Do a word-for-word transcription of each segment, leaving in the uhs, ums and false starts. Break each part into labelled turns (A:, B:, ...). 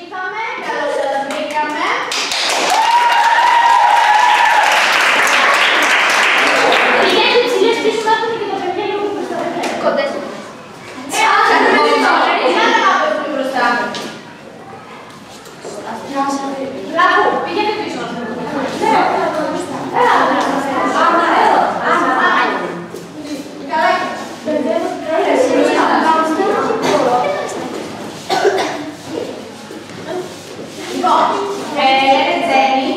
A: ήρθαμε, καλώς σας βρήκαμε. Πηγαίνετε ψηλές πίσω να έρθουν και τα παιδιά λίγο μπροστά. Κοντές. Ε, άρα, να έρθουν μπροστά. Μπράβο, πήγαινε πίσω. Έλα, λοιπόν, λέγεται Τζένι,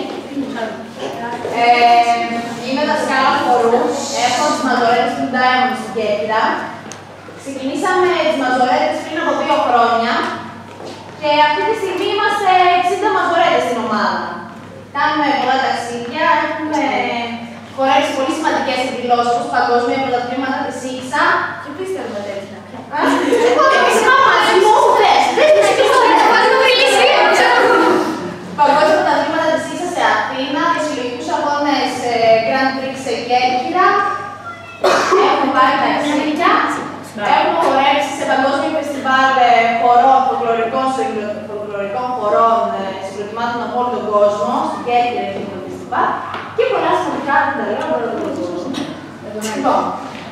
A: είμαι δασκάλα χορού, έχω τις μαζορέτες του Diamond στην Κέρκυρα. Ξεκινήσαμε τις μαζορέτες πριν από δύο χρόνια και αυτή τη στιγμή είμαστε εξήντα μαζορέτες στην ομάδα. Κάνουμε πολλά ταξίδια, έχουμε χορέψει πολύ σημαντικές εκδηλώσεις όπως παγκόσμια πρωταθλήματα της ίξα. Και πού είστε με τέτοια. Εγώ το πείσμα μαζί μου, θες. Δεν είσαι και αυτό, θα βάλει το βρυλίσι. Παγκόσμια πρωταθλήματα της ίξα σε Αθήνα, και συλλογικούς αγώνες Grand Prix σε Κέρκυρα. Έχουμε πάρει ταξίδια. Έχουμε χορέψει σε παγκόσμιο φεστιβάλ χορών, φολκλωρικών χορών συγκροτημάτων από όλο τον κόσμο, στην Κέρκυρα και το φεστιβάλ. Και πολλά σημαντικά δεν τα λέω, αλλά δεν το Λοιπόν,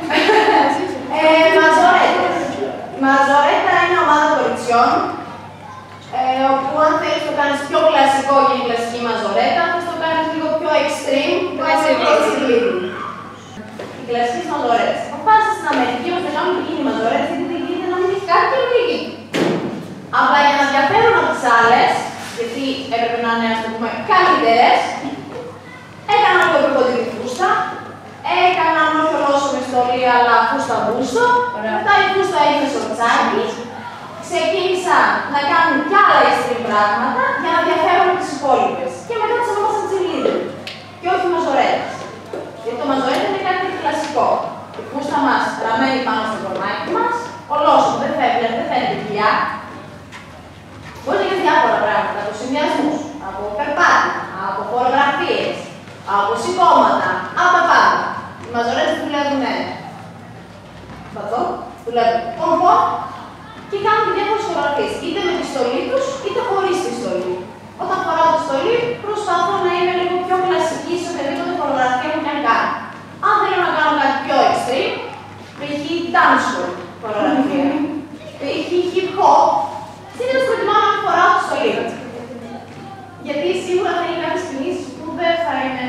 A: μαζορέτες. Η μαζορέτα είναι ομάδα κοριτσιών, όπου αν θέλεις το κάνεις πιο κλασικό για την κλασική μαζορέτα, θα το κάνεις λίγο πιο extreme, το κάνεις πιο extreme. Οι κλασικές μαζορέτες. Αποφάσισες στην Αμερική όμως να κάνουν γίνει μαζορέτες, γιατί δεν γίνεται να μην έχει κάτι και να μην γίνει. Αλλά για να διαφέρουν από τις άλλες, γιατί έπρεπε να είναι, ας το πούμε, καλύτερες, έκαναν λίγο πιο κοντινή φούστα, έκαναν όχι ολόσωμη στολή, αλλά φούστα μπούστο. Μετά η φούστα έγινε σορτσάκι. Ξεκίνησαν να κάνουν κι άλλα extreme πράγματα για να διαφέρουν από τις υπόλοιπες. Και μετά τους ονόμασαν cheerleader. Και όχι μαζορέτες. Γιατί το μαζορέτα είναι κάτι κλασικό. Η φούστα μας ραμμένη πάνω στο κορμάκι μας, ολόσωμο, δεν φεύγει, δεν φαίνεται κοιλιά. Μπορεί να γίνει διάφορα πράγματα, από συνδυασμούς, από περπάτημα, από χορογραφίες, από σηκώματα, από τα πάντα. Οι μαζορέτες δουλεύουν πατώ, δουλεύουν πόμπο και κάνουν και διάφορες χορογραφίες, είτε με τη στολή τους, είτε χωρίς τη στολή. Όταν φοράω τη στολή, προσπαθώ να είμαι λίγο πιο κλασική σε οποιαδήποτε χορογραφία μου και αν κάνω. Αν θέλω να κάνω κάτι πιο extreme, π.χ. dancehall χορογραφία, π.χ. hip hop, συνήθως προτιμάω να φοράω τη στολή. Γιατί σίγουρα θα είναι κάποιες κινήσεις που δεν θα είναι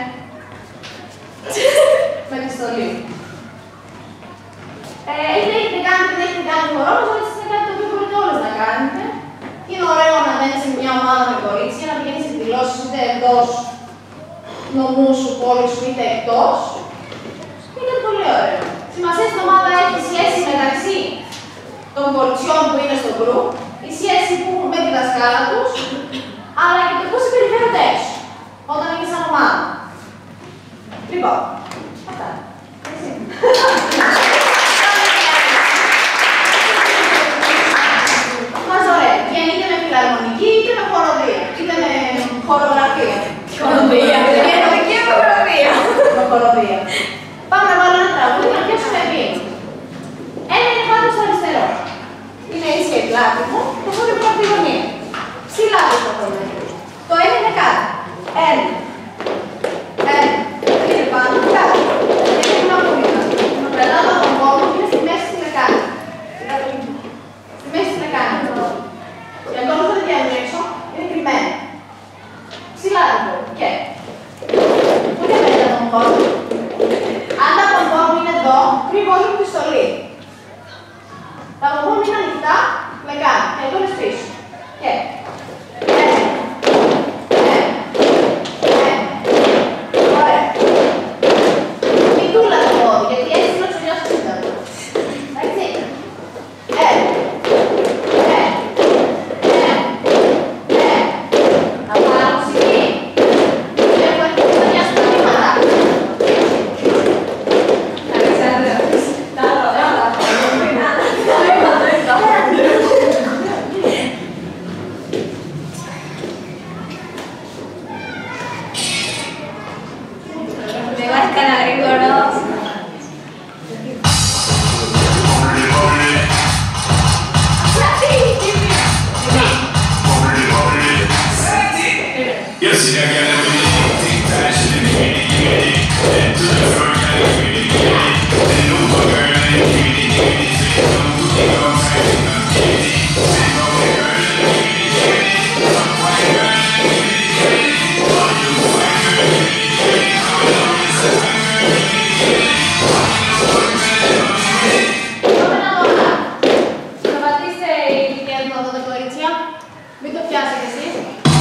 A: με τη στολή. Ε, είτε έχετε κάνει είτε δεν έχετε κάνει χορό, όμως είναι κάτι το οποίο μπορείτε όλες να κάνετε. Είναι ωραίο να μένεις σε μια ομάδα με κορίτσια, να πηγαίνεις σε εκδηλώσεις είτε εντός νομού σου, πόλης σου, είτε εκτός. Είναι πολύ ωραίο. Σημασία στην ομάδα έχει σχέση μεταξύ των κοριτσιών που είναι στο group, η σχέση που έχουν με τη δασκάλα τους, αλλά και το πώς συμπεριφέρονται έξω, όταν είναι σαν ομάδα. Λοιπόν, αυτά. Έτσι. Μαζορέτες. Βγαίνει είτε με φιλαρμονική, είτε με χοροδία, είτε με χορογραφία. Χοροδία. Ενωτική χοροδία. Με χοροδία. Πάμε να βάλω ένα τραγούδι να πιάσουμε βήμα. Ένα είναι πάνω στο αριστερό. Είναι ίσια η πλάτη μου, το χώρι μου από τη γωνία. Ψηλά το σταθούμε. Το ένα είναι κάτω. Ένα. Ένα. Είναι πάνω. Μην το πιάσετε εσείς.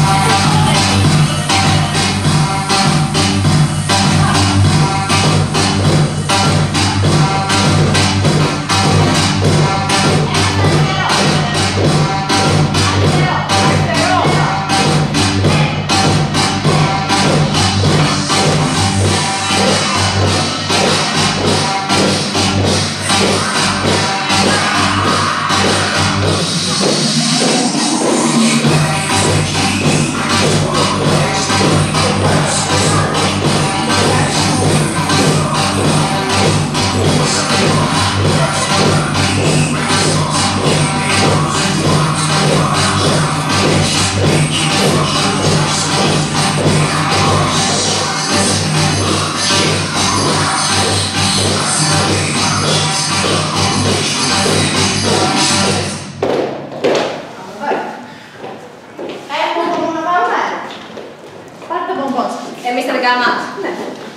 B: Εμείς τελικά μας.
A: Ναι.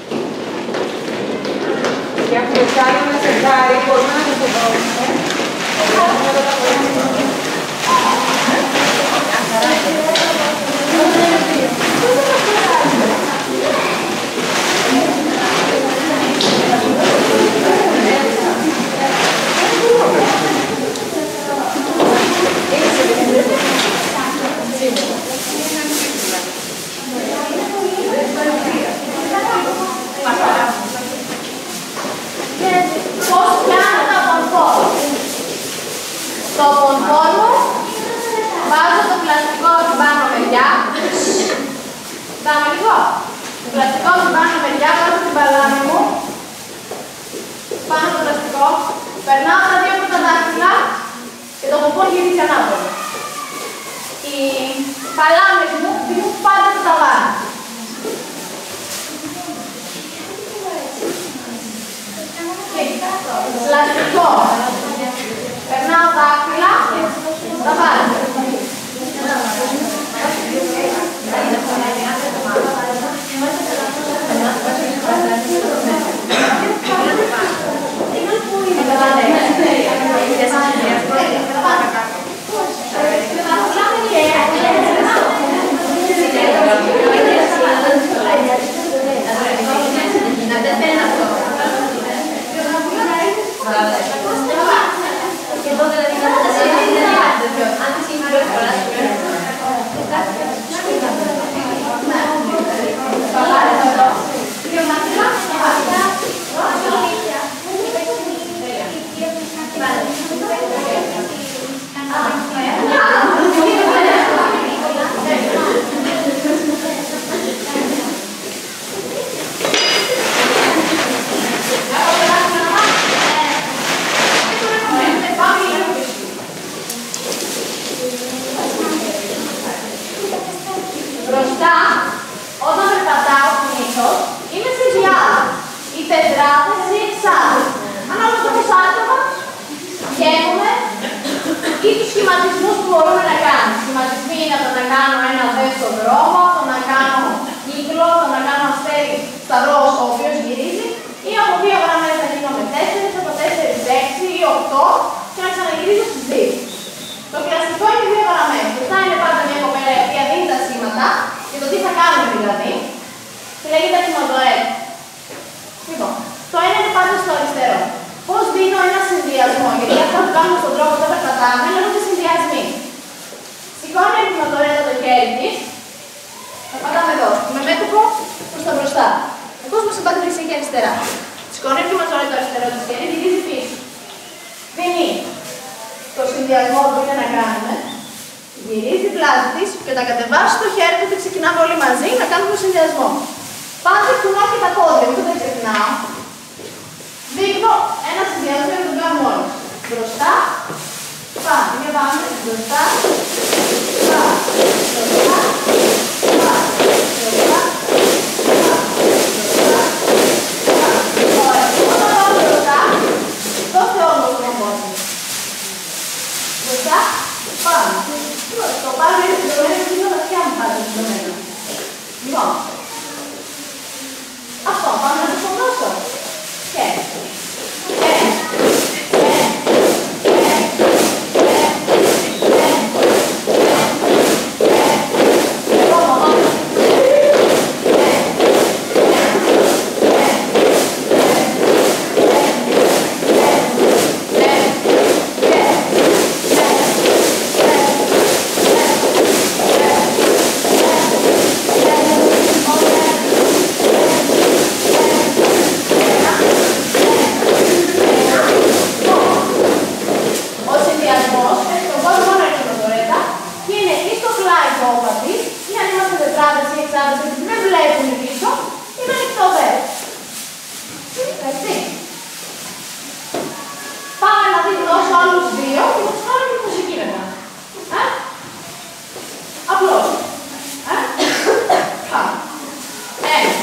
B: Και αυτό το άλλο ένα σεντάρι, μπορούμε να το φοβόμαστε.
A: Πώς πιάνω τα πονπόλ. Στο πονπόλ μου βάζω το πλαστικό στην πάνω μεριά. Δάμε λίγο. Το πλαστικό στην πάνω μεριά, βάζω την μπαλάνη μου. Πάνω το πλαστικό. Περνάω τα δύο πρώτα δάχτυλα και το πονπόλ γυρίζει ανάποδα. Οι παλάμες μου δίνουν πάντα το ταβάνι. Πλαστικό. Περνάω δάχτυλα, τα βάζω. Μπροστά, όταν περπατάω συνήθως, είμαι σε διάλογο. Οι τετράδες ή εξάδες. Ανάλογα το πώς άτομα βγαίνουμε ή τους σχηματισμούς που μπορούμε να κάνουμε. Σχηματισμοί είναι από το να κάνω ένα δε στον δρόμο, το να κάνω κύκλο, το να κάνω αστέρι σταυρός ο οποίος γυρίζει, ή από δύο γραμμές να γίνω με τέσσερις, από τέσσερις έξι ή οκτώ και να ξαναγυρίζω στις δύο. Το κλασικό είναι δύο γραμμές. Μπροστά είναι πάντα μια κοπέλα η οποία δίνει τα σήματα για το τι θα κάνουμε δηλαδή και λέγεται ατιμοδωρέτη. Λοιπόν, το ένα είναι πάντα στο αριστερό. Πώς δίνω ένα συνδυασμό, γιατί αυτά που κάνουμε στον τρόπο που περπατάμε λέγονται συνδυασμοί. Σηκώνει η ατιμοδωρέτα το χέρι της, θα πατάμε εδώ, με μέτωπο προς τα μπροστά. Ο κόσμος θα πάτε δεξιά και αριστερά. Σηκώνει η ατιμοδωρέτα το αριστερό της χέρι, γυρίζει πίσω. Δίνει το συνδυασμό που είναι να κάνουμε, γυρίζει την πλάτη της και τα κατεβάζει στο χέρι του και ξεκινάμε όλοι μαζί να κάνουμε το συνδυασμό. Πάντα κουνάω και τα πόδια, αυτό δεν ξεχνάω. Δείχνω ένα συνδυασμό για να τον κάνουμε όλοι. Μπροστά, πάμε, μια πάμε, μπροστά, πάμε, μπροστά, πάμε, μπροστά, πάμε, μπροστά, πάμε. Ωραία, όταν πάω μπροστά, δώστε όμως τον πόδι. Μπροστά, πάμε. Το πάμε είναι συντομένο και είναι τα αυτιά μου πάντα συντομένα. Λοιπόν, αυτό, πάμε να το φωνώσω. Και, και, και, και, και, και, απόπατη, ή αν είμαστε τετράδες ή εξάδες, γιατί δεν βλέπουν πίσω, είναι ανοιχτό βέρος. Έτσι. Πάμε να δείτε τόσο άλλους δύο και θα τους κάνουμε τη μουσική μετά. Ε? Απλώς. Ε? Πάμε. Ένα.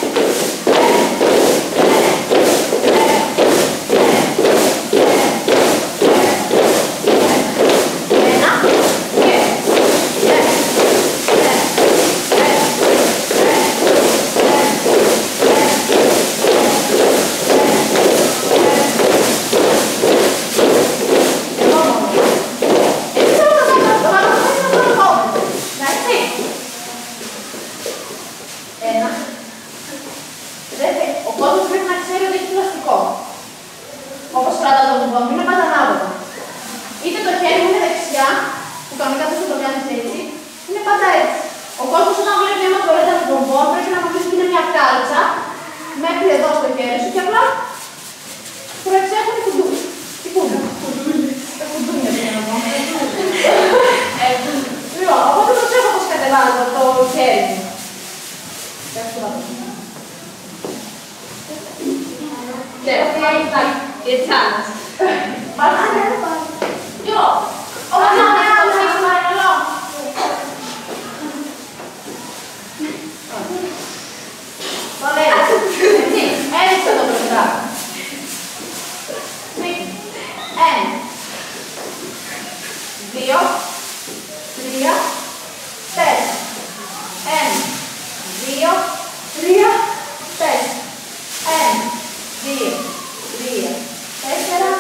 A: Tessera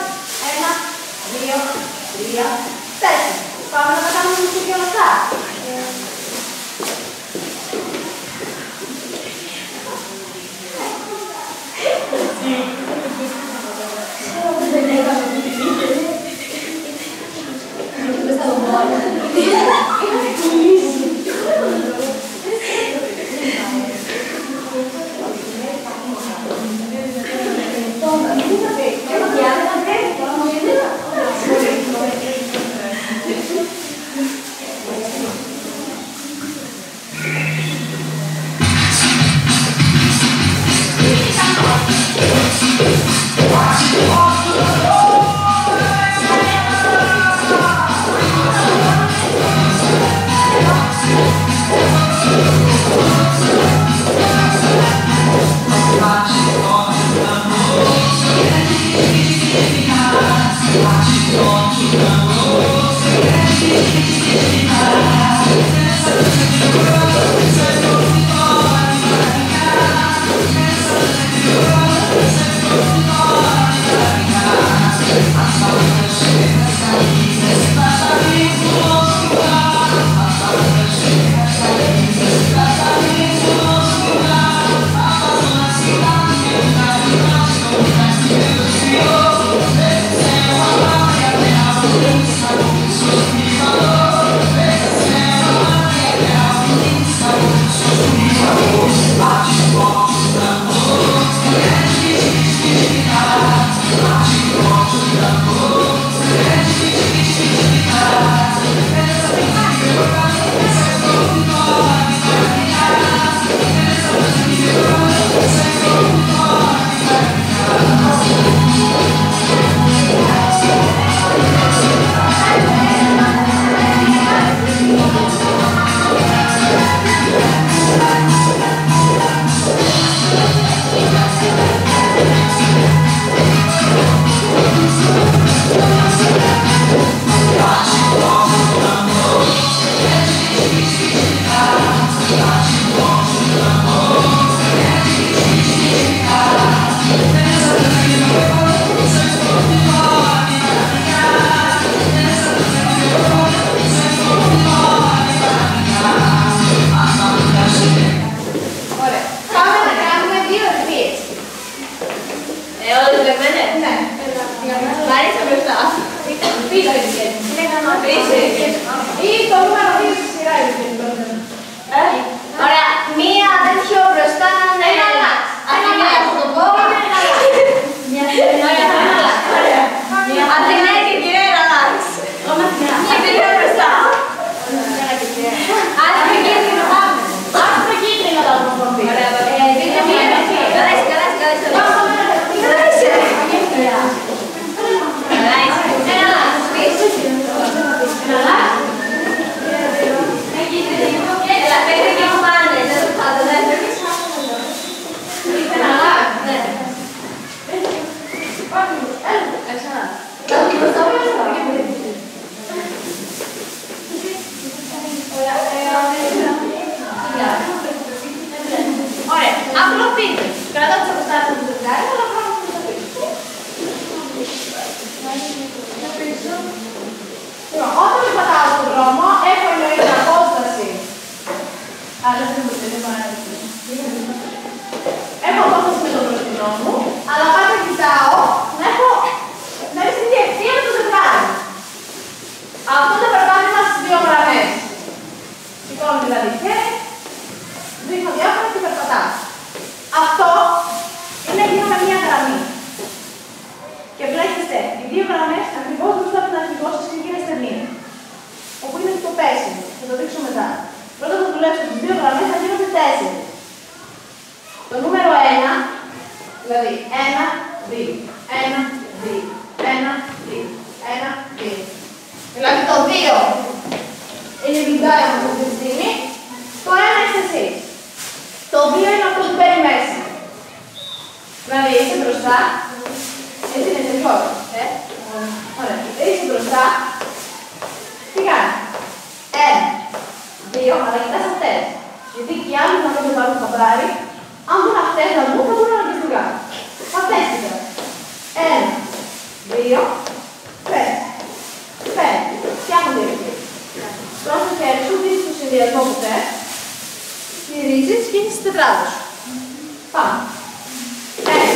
A: σηκώνω δηλαδή χέρι, δείχνω διάφορα και περπατάω. Αυτό είναι γύρω με μία γραμμή. Και βλέπετε, οι δύο γραμμές ακριβώς μπροστά από την αρχηγό σας είναι γίνεστε μία. Όπου είναι το πέσιμο. Θα το δείξω μετά. Πρώτα θα δουλέψω τις δύο γραμμές, θα γίνονται τέσσερις. Το νούμερο ένα, δηλαδή ένα, δύο, ένα, δύο, ένα, δύο, ένα, δύο. Δηλαδή το δύο είναι βιντεάκι μας αυτή τη στιγμή, το ένα είστε εσείς. Το δύο είναι αυτό που παίρνει μέσα. Δηλαδή είσαι μπροστά, έτσι είναι τελειώς, ε, ωραία, είσαι μπροστά, τι κάνει, ένα, δύο, αλλά κοιτάς αυτές, γιατί και οι άλλοι να μην το βάλουν στο χαμπάρι, αν δουν αυτές να μπουν, θα μπουν αναγκαστικά. Αυτές κοιτάς, ένα, δύο, πέντε, πέντε, φτιάχνονται οι ρίζες. Τρως το χέρι σου, δείχνεις το συνδυασμό που θες, γυρίζεις και έχεις τις τετράδες σου. Πάμε. Ένα.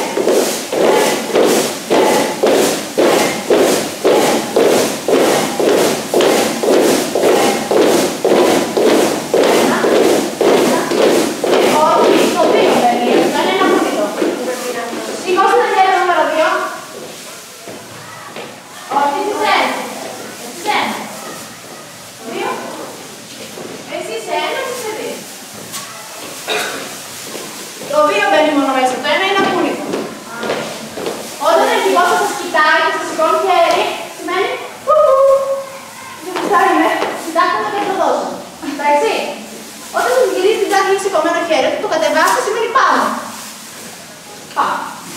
A: Το δύο μπαίνει μόνο μέσα, το ένα είναι ακούνητο. Όταν ο αρχηγός σας κοιτάει και σας σηκώνει χέρι, σημαίνει κουκου. Δεν κοιτάει με, κοιτάξτε και το δώσω. Εντάξει. Όταν σας γυρίζει την τσάκη και σηκωμένο χέρι, το κατεβάσετε σημαίνει πάνω. Πάμε.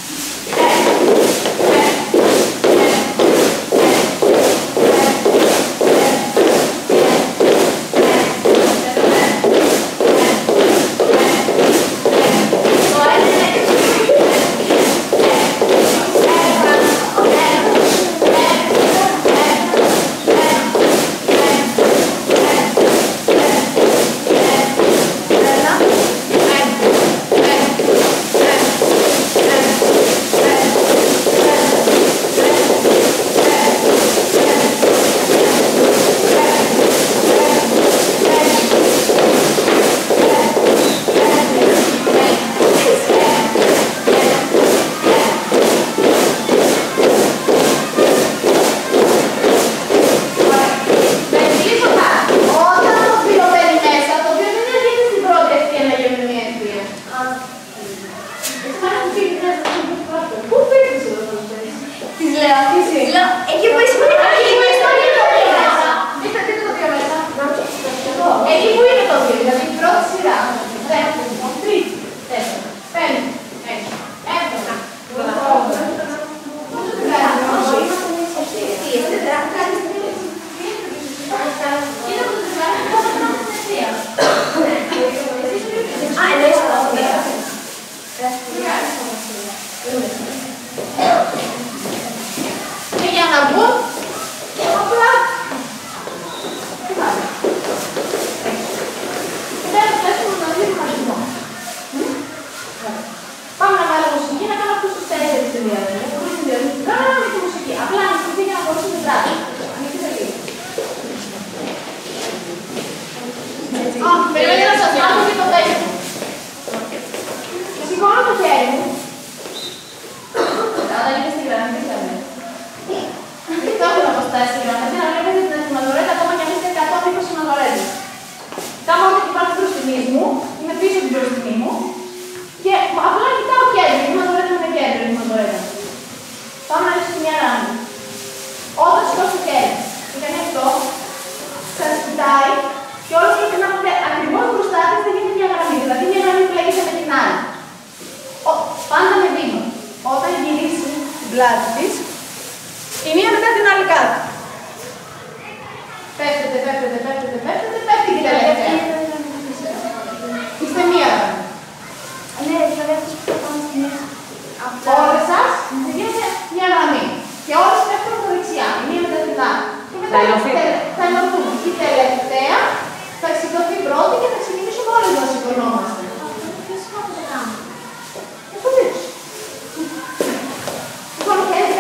A: Εκεί που είσαι με το δύο μέσα. Δείτε το δύο μέσα. Εκεί που είναι το δύο, δηλαδή η πρώτη σειρά. Δεύτερη, τρίτη, τέσσερα, πέντε, έξι, έβδομα. Α, εννοείς τα δύο. Και για να μπουν, απλά τέλος πέσουμε να δούμε τον αριθμό. Πάμε να βάλουμε μουσική, να κάνουμε αυτούς τους τέσσερις συνδυασμούς. Χωρίς συνδυασμούς, δεν κάνουμε τη μουσική. Απλά ανοιχτή για να μπορούμε να δράσουμε. Ανοιχτή λίγο. Περιμένετε να σας μάθω και το τέλειο. Σηκώνω το χέρι μου. Όταν είναι στη γραμμή, τι θα λέει. Αυτό έχουν αποστάσει στη γραμμή, να βλέπετε την εθιμαδορέτα ακόμα και αν είστε εκατόν είκοσι εθιμαδορέτες. Κάνω ό,τι υπάρχει μπροστινής μου, είμαι πίσω την μπροστινή μου και απλά κοιτάω κέντρο. Η εθιμαδορέτα είναι κέντρο, η εθιμαδορέτα. Πάμε να ρίξουμε μια γραμμή. Όταν σηκώσει το χέρι και κάνει αυτό, σας κοιτάει και όλος πρέπει να έχετε ακριβώς μπροστά της δεν γίνεται μια γραμμή. Δηλαδή μια γραμμή που λέγεται με την άλλη. Ο, πάντα με βήμα. Όταν γυρίσει την πλάτη της, η μία μετά την άλλη κάτω. Πέφτετε, πέφτετε, πέφτετε, πέφτετε, πέφτει και τελευταία. Είστε μία γραμμή.
B: Ναι, δηλαδή αυτός που θα πάμε στην μία.
A: Όλες σας γίνεται μια γραμμή. Και όλες πέφτουν από δεξιά, η μία μετά την άλλη. Και μετά θα ενωθούν. Η τελευταία θα σηκωθεί πρώτη και θα ξεκινήσουμε όλες να σηκωνόμαστε.
B: Ποιος θα το κάνω.
A: Θα το δείξω. Λοιπόν, χαίρετε.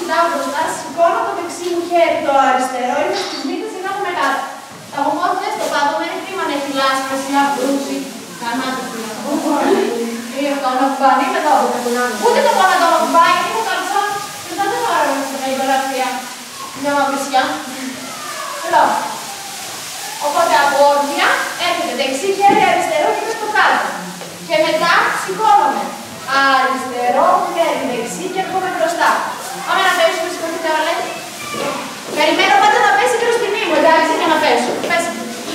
A: κοιτάω μπροστά, σηκώνω το δεξί μου χέρι, το αριστερό, είναι στις μύτες και κάθομαι κάτω. Τα γονγόφια στο πάτωμα είναι κρίμα να έχει λάσπες ή να βρούσει. Κανάτε που είναι αυτό. Ή το ανακουμπάνι με το ούτε το πάω να το ανακουμπάνι, γιατί μου καλωσό. Μετά δεν θα άραγα στην καλλιτογραφία. Μια μαυρισιά. Εδώ. Οπότε από όρθια έρχεται δεξί χέρι, αριστερό και στο κάτω. Και μετά σηκώνομαι. Αριστερό χέρι, δεξί και έρχομαι μπροστά. Πάμε να πέσουμε, σηκωθείτε όλες. Περιμένω πάντα να πέσει μπροστινή μου, εντάξει, για να πέσω. Πέσε.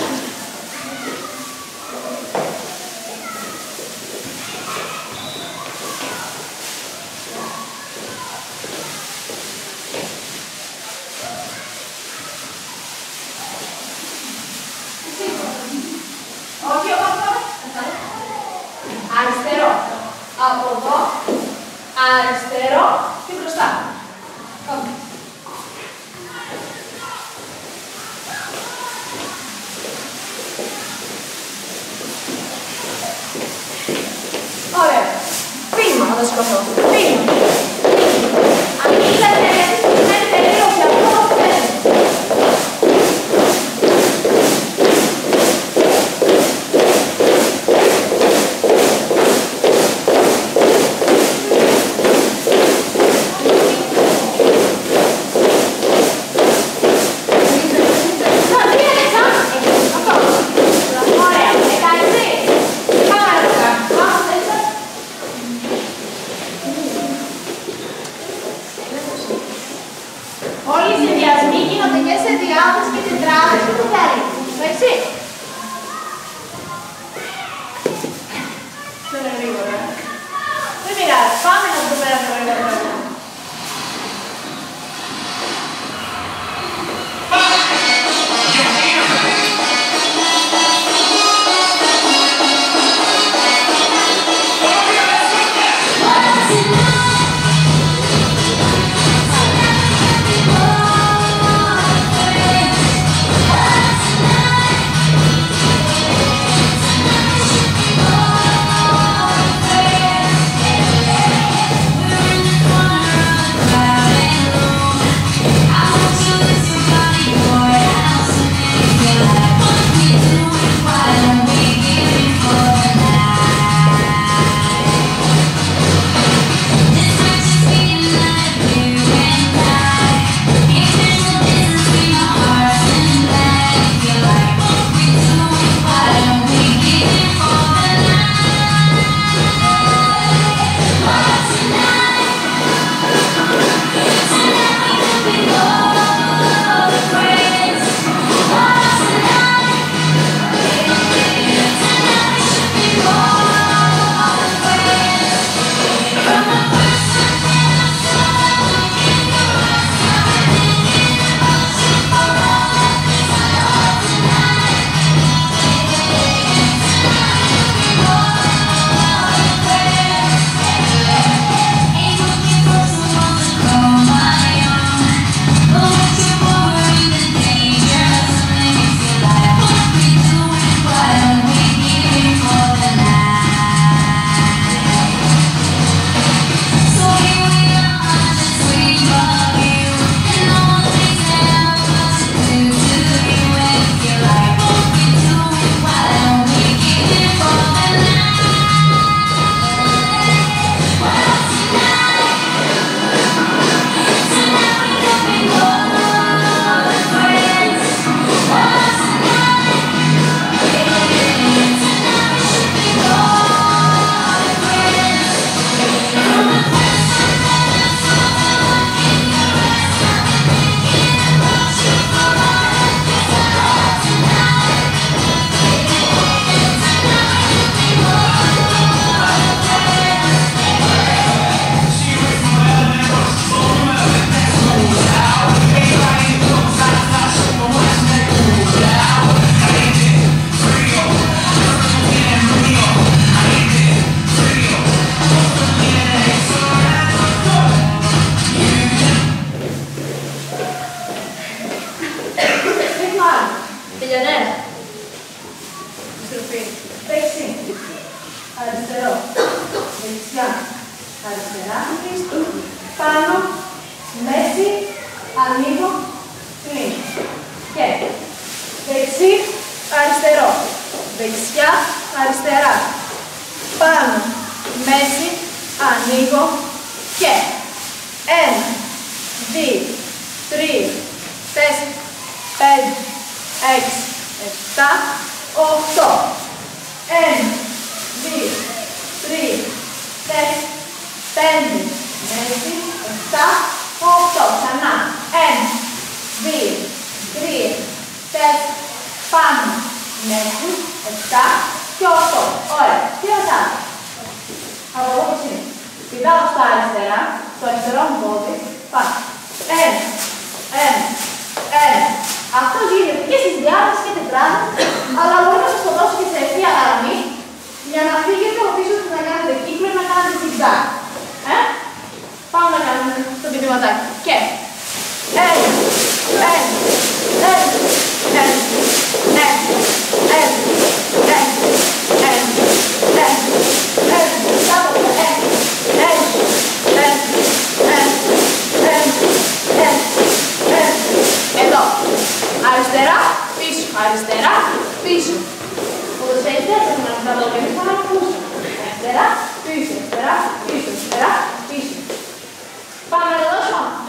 A: Όχι, όχι, όχι. Αριστερό. Από εδώ. Αριστερό και μπροστά. Πάμε. Ωραία. Πίνημα θα το σηκωθώ. Πίνημα. Ανοίγει τα χέρια της και μένετε λίγο πιο αυτό που θέλετε. Όλοι οι συνδυασμοί γίνονται και σε διάδες και τετράδες και το θέλει. Εντάξει. Δεν είναι γρήγορα. Δεν πειράζει. Πάμε να το περάσουμε γρήγορα. Αριστερά, πάνω, μέσα. δεξιά, αριστερά. Πάνω, μέση, ανοίγω και ένα, δύο, τρία, τέσσερα, πέντε, έξι, επτά, οκτώ. Ένα, δύο, τρία, τέσσερα, πέντε, έξι, επτά, οκτώ. Ξανά. Ένα, δύο, τρία, τέσσερα, πάνω, μέση, επτά και οκτώ. Ωραία. Τι ρωτάω. Από εδώ πώς είναι. Πηδάω στα αριστερά, στο αριστερό μου πόδι, πάνω. Ένα, ένα, ένα. Αυτό γίνεται και στις διάδρασες και τετράδες, αλλά μπορεί να σας το δώσω και σε ευθεία γραμμή, για να φύγετε από πίσω του να κάνετε κύκλο ή να κάνετε zigzag. Ε? Πάμε να κάνουμε το πηδηματάκι. Και ένα, ένα, ένα, ένα, ένα, ένα, ένα, ένα, ένα, ένα, κάτω, ένα, ένα, ένα, ένα, ένα, ένα, ένα. Εδώ. Αριστερά, πίσω, αριστερά, πίσω. Ποδοσφαιριστές έχουμε να τα δούμε, θα ακούσουμε. Αριστερά, πίσω, αριστερά, πίσω, αριστερά, πίσω. Πάμε να το δώσουμε.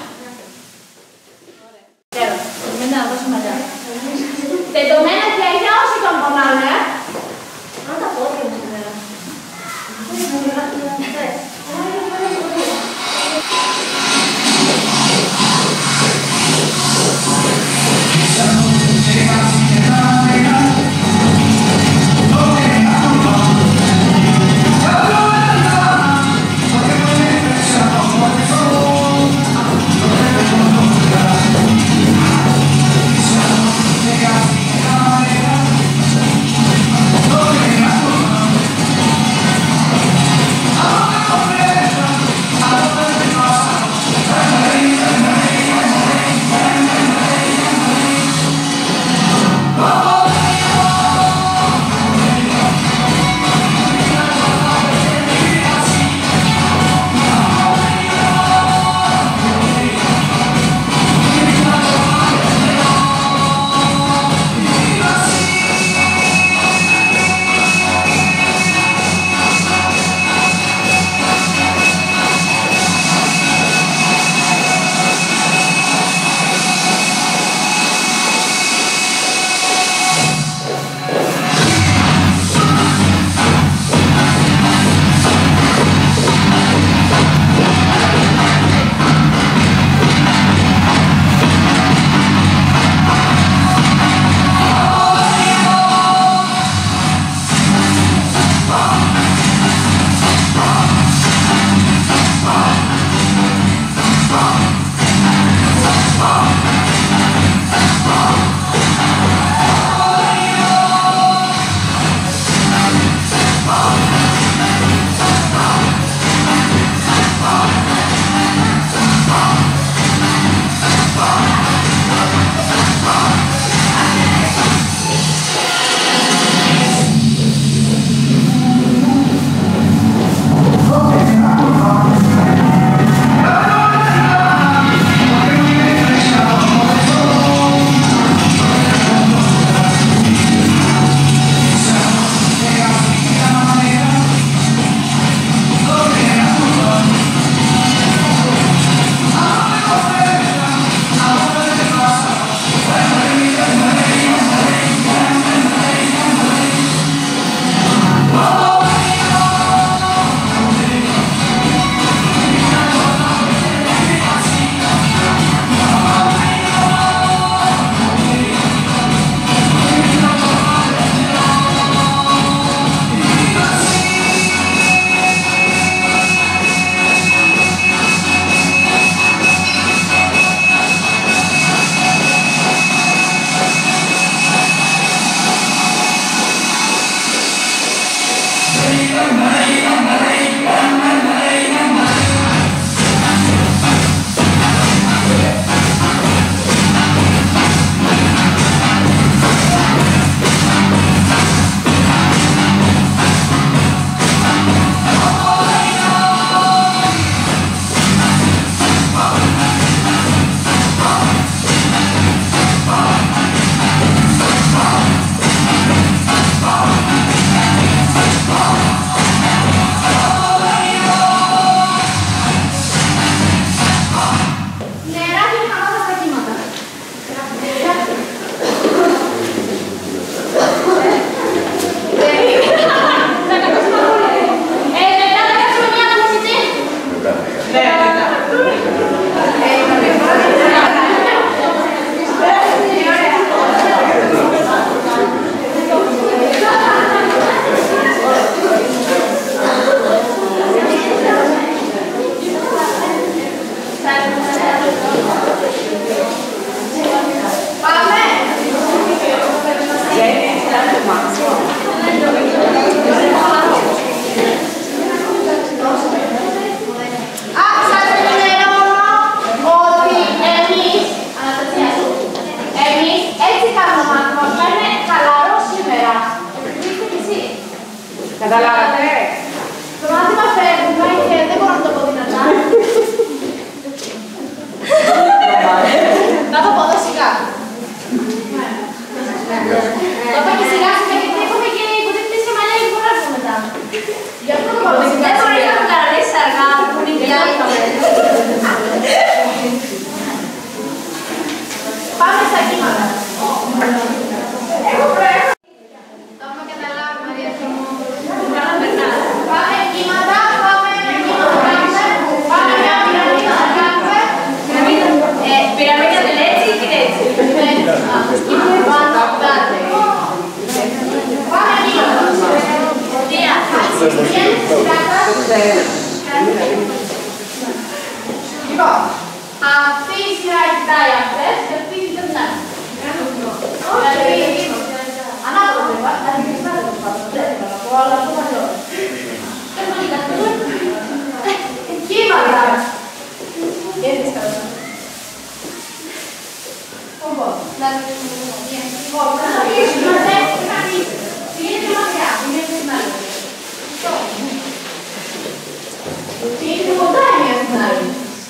A: Είναι κοντά η μία στην άλλη.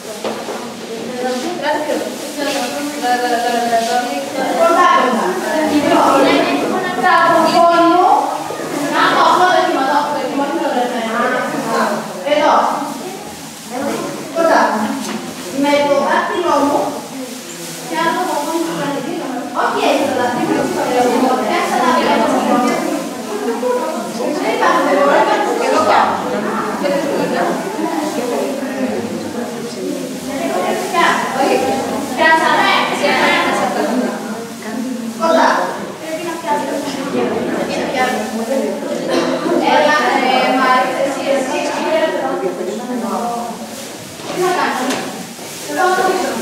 A: Κοντά, κοντά. Τα αποφώνου. Να το αυτό δοκιματώ, αυτό δοκιματώ το ρεύμα. Εδώ. Κοντά. Με το δάχτυλό μου, και αν το αποφώνου του πλανητή, όχι έτσι το δάχτυλο, έτσι θα τα βλέπω. Δεν υπάρχουν δευτερόλεπτα, και εδώ κάνω. Πιάσαμε. Κοντά. Έλα, Μαρίτα, εσύ, εσύ. Τι θα κάνεις? Εδώ το πίσω.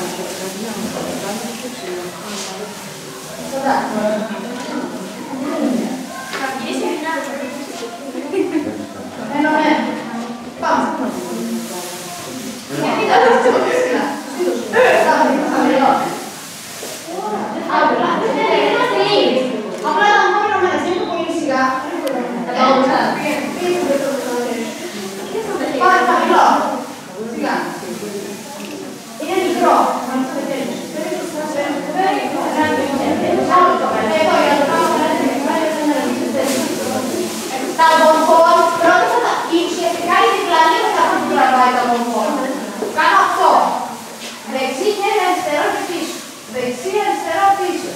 A: Κοντά. Θα βγεις και να ενωμένο. Πάμε. Γιατί τα βάζεις από τη σειρά. Απλά να μου πω να είναι πολύ σιγά. Πάρε χαμηλό. Σιγά. Είναι μικρό. Τα μορφών, πρώτα θα τα ουσιαστικά η διπλανή δεν θα έχουν τραβάει τα μορφών. Κάνω αυτό. Δεξί χέρι αριστερό και πίσω. Δεξί αριστερό πίσω.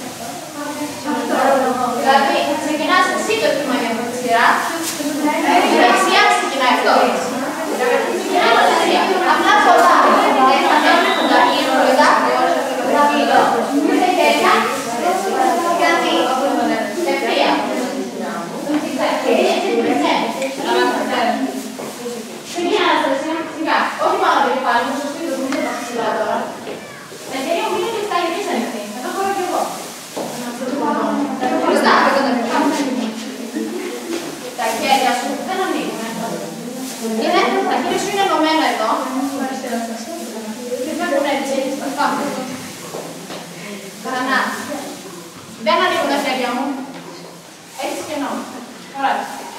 A: Δηλαδή, ξεκινάς εσύ το κύμα για αυτή τη σειρά. Η δεξιά ξεκινάει αυτό. Ξεκινάει από τη σειρά. Απλά κοντά. Θα μένουμε κοντά. Κοντά. Mitte χέρια. Κάτι. Ευθεία. Ξεκινάς σιγά. Όχι μόνο το κεφάλι μου, σωστή το κουμπί μας ψηλά τώρα. Με χέρια μου είναι και στα γυρίσια ανοιχτή. Εδώ μπορώ και εγώ. Μπροστά. Τα χέρια σου δεν ανοίγουν. Τα χέρια σου είναι ενωμένα εδώ. Και φεύγουν έτσι. Πάμε. Παρανά. Δεν ανοίγουν τα χέρια μου. Έτσι και εννοώ. Ωραία.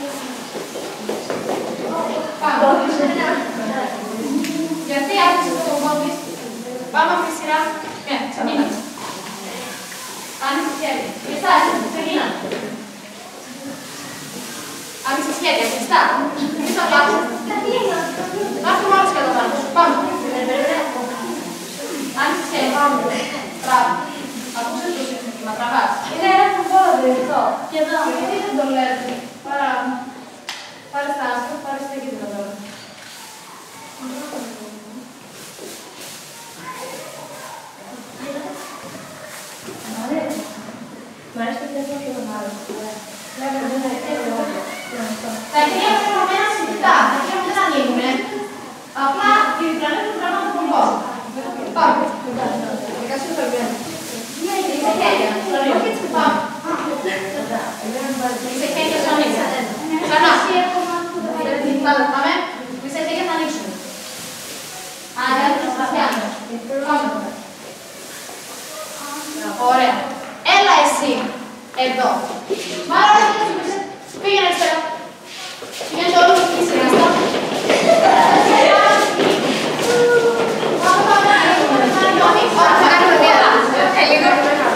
A: Πάμε. Γιατί άρχισε το κομμάτι. Πάμε από τη σειρά. Ναι, ξεκινά. Άνοιξε χέρια. Κλειστάς. Ξεκινά. Άνοιξε χέρια. Κλειστά. Κλειστά πάνω. Να έρθουμε όλους και εδώ πάνω. Πάμε. Άνοιξε χέρια. Μπράβο. Ακούσε το σύνθημα. Τραβάς. Είναι ένα κουμπόδι αυτό. Και εδώ. Γιατί δεν το λέτε. Παρά. Πάρε στα άσπρα. Πάρε στα κίτρινα τώρα. Μ' αρέσει το τέτοιο και τον άλλο. Τα χέρια μου είναι ενωμένα συνθητά. Τα χέρια μου δεν ανοίγουνε. Απλά η διπλανή του τραβάμε τον κόμπο. Πάμε. Δικασία το βγαίνει. Είσαι χέρια. Πάμε. Είσαι χέρια σου ανοίξα. Ξανά. Πάμε. Είσαι χέρια θα ανοίξουν. Άρα, θα φτιάχνω. Πάμε. Ωραία. Έλα εσύ. Εδώ. Μάρα, πήγαινε αριστερά. Πήγαινε όλους εκεί σειρά. Πάμε, πάμε. Θα κάνουμε μία. Λίγο.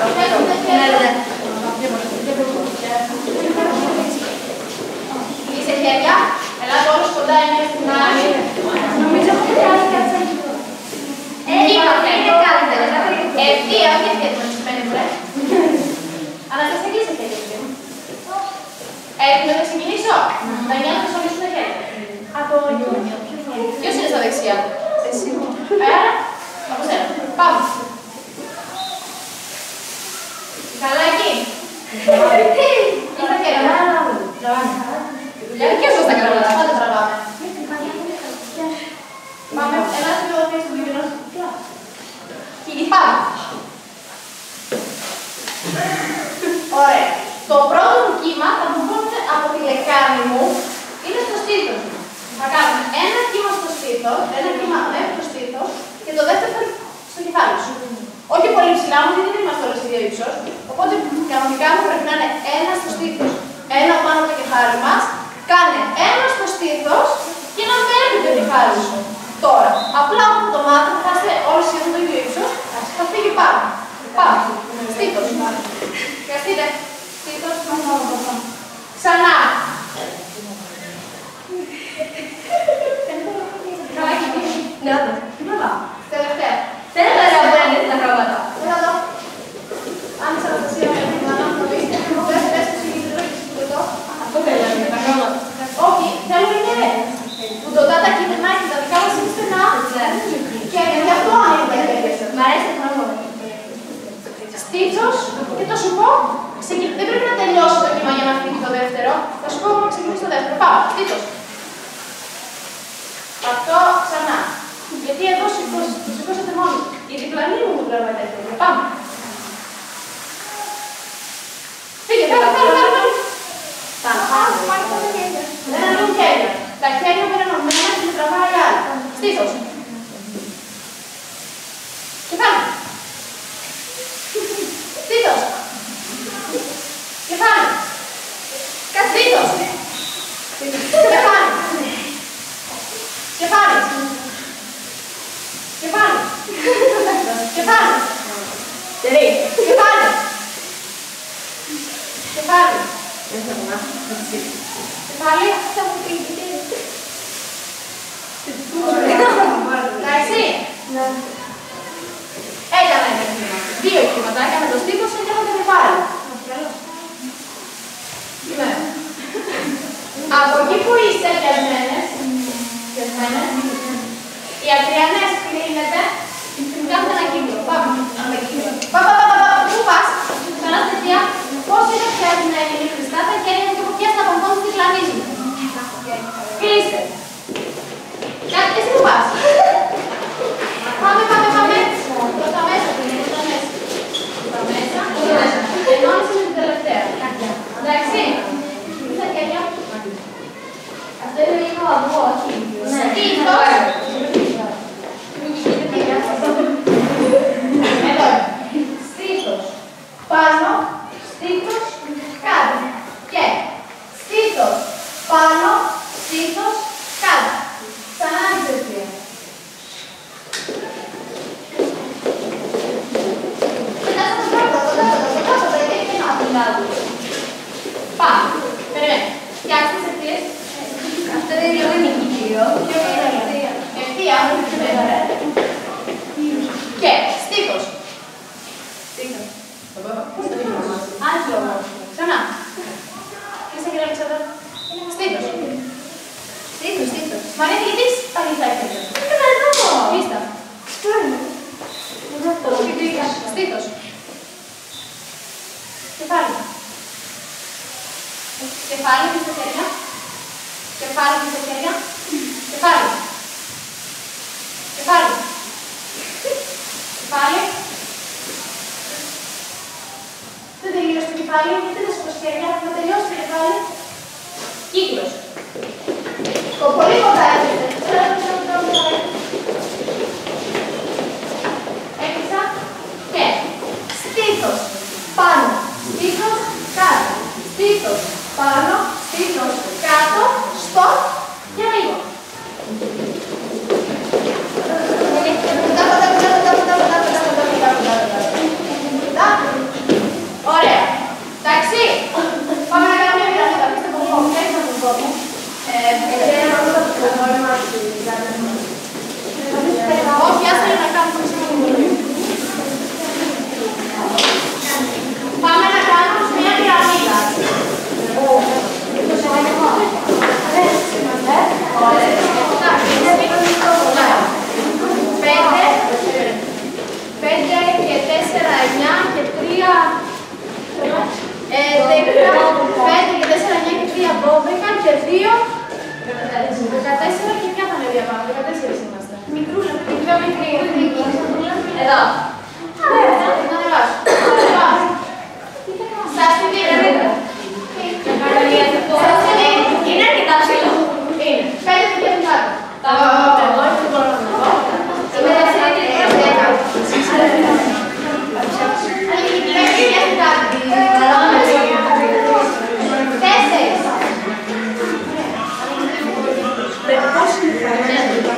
A: Είσαι χέρια. Ελάτε όλους κοντά είναι στην άλλη. Νομίζω ότι κάνει κάτι σαν αυτό. Είναι καλύτερα. Ευθεία, όχι ευθεία το νησπένιμπρε. Αναστασία κλείσε χέρια. Έτοιμο να ξεκινήσω. Τα νιώθεις όλοι σου τα χέρια. Από εκεί. Ποιος είναι στα δεξιά? Εσύ. Άρα, από σένα. Πάμε. Καλά εκεί. Ή τα χέρια. Και όσο στα καλά. Πάντα τραβάμε. Πάμε. Ελάτε λίγο να στο βιβλίο σου. Πάμε. Ωραία. Το πρώτο μου κύμα θα μου βγουν από τη λεκάνη μου είναι στο στήθος. Θα κάνουμε ένα κύμα στο στήθος, ένα κύμα μέχρι το στήθος και το δεύτερο στο κεφάλι σου. Όχι πολύ ψηλά μου, γιατί δεν είμαστε όλες ίδιο ύψος. Οπότε κανονικά μου πρέπει να είναι ένα στο στήθος, ένα πάνω από το κεφάλι μας. Κάνε ένα στο στήθος και ένα μέχρι το κεφάλι. παρούσο. Τώρα, απλά από το μάτι θα είστε όλοι σχεδόν το ίδιο ύψος, θα φύγει πάνω. Πάμε. Στήθος. Χρειαστείτε. Στήθος. Ξανά.
C: Ναι,
A: Τελευταία.
C: δεν είναι ωραία που είναι τα πράγματα.
A: Έλα εδώ. Άνοιξε Αναστασία με την μάνα μου, δεις. Πες, πες, πες, εδώ.
C: Αυτό θέλαμε, τα πράγματα.
A: Όχι, θέλω είναι που το τάτα κείμενα και τα δικά μας είναι στενά. Και γι' αυτό ανοίγουν τα χέρια σας.
C: Μ' αρέσει αυτό.
A: Στήθος, και το σου πω, ξεκι- δεν πρέπει να τελειώσει το κύμα για να φύγει το δεύτερο. Θα σου πω να ξεκινήσει το δεύτερο. Πάμε, στήθος. Αυτό ξανά. Γιατί εδώ σηκώσ- το σηκώσατε μόνοι. Η διπλανή μου το βλέπω δεύτερο. Πάμε. Φύγε, φύγε, φύγε, φύγε. Δεν ανοίγουν χέρια. Τα χέρια που είναι ενωμένα και τραβάει άλλη. Στήθος. Κεφάλι. Στήθος. Κεφάλι. Στήθος. Κεφάλι. Κεφάλι. Κεφάλι. Κεφάλι.
C: Τερί.
A: Κεφάλι. Κεφάλι. Κεφάλι. Εντάξει. Έκανα δύο κύματάκια με το στήθος και έκανα το κεφάλι. Ναι. Από εκεί που είστε πιασμένες, πιασμένες, οι ακριανές κλείνετε και κάνετε ένα κύκλο. Πάμε. Πα, πα, πα, πα, πα. Πού πας? Καλά στοιχεία. Πώς είναι πιασμένοι είναι χρηστά τα χέρια μου και έχω πιάσει τα παντώνες και κλανίζουν. Κλείστε. Κάτι, εσύ που πας? Πάμε, πάμε, πάμε. Προς τα μέσα, προς τα μέσα. Προς τα μέσα, προς τα μέσα. Ενώνεις με την τελευταία. Εντάξει. Τα χέρια.
C: Αυτό είναι λίγο αυγό, όχι.
A: Στήθος. Εδώ. Στήθος. Πάνω. Στήθος. Κάτω. Και. Στήθος. Πάνω. Στήθος. Κάτω. Ξανά την τελευταία. Πάμε. Περιμένε. Φτιάξτε τις ευθείες.
C: Αυτό είναι λίγο νικητήριο.
A: Ευθεία. Και στήθος. Στήθος. Πώς το δείχνω μας.
C: Άσχημα.
A: Ξανά. Κλείστε κύριε Αλεξάνδρα. Στήθος.
C: Στήθος, στήθος.
A: Μαρία, γιατί έχεις παλιτά χέρια.
C: Έκανα εδώ.
A: Κλείστα. Στήθος. Κεφάλι. Κεφάλι, πίσω χέρια. Κεφάλι, πίσω χέρια. Κεφάλι. Κεφάλι. Κεφάλι. Δεν τελείωσε το κεφάλι, γιατί δεν σηκώσει χέρια, να τελειώσει το κεφάλι. Κύκλος. Το πολύ κοντά έρχεται. Έκλεισα και στήθος πάνω, στήθος κάτω, στήθος πάνω, στήθος κάτω, στο και λίγο. Ωραία. Εντάξει. Πάμε να κάνουμε μια πυραμίδα. Αφήστε πολύ κόμμα. Θέλεις να τον κόμμα. Όχι, άσε να κάνουμε πάμε να κάνουμε μια πυραμίδα. Πέντε και τέσσερα, εννιά και τρία, δέκα, πέντε και τέσσερα, εννιά και τρία, δώδεκα και δύο, δεκατέσσερα και ποια θα είναι δύο πάνω, δεκατέσσερις είμαστε. Μικρούλα, πιο μικρή. Εδώ. Να ανεβάσω. Σας την πυραμίδα. Σας την δίνω.
C: Είναι αρκετά ψηλό.
A: Είναι. Πέντε και πέντε κάτω.
C: Εγώ δεν μπορώ να το δω.
A: Είμαι δεκαετία και δέκα. Πέντε και κάτω. Τέσσερις.
C: Πώς είναι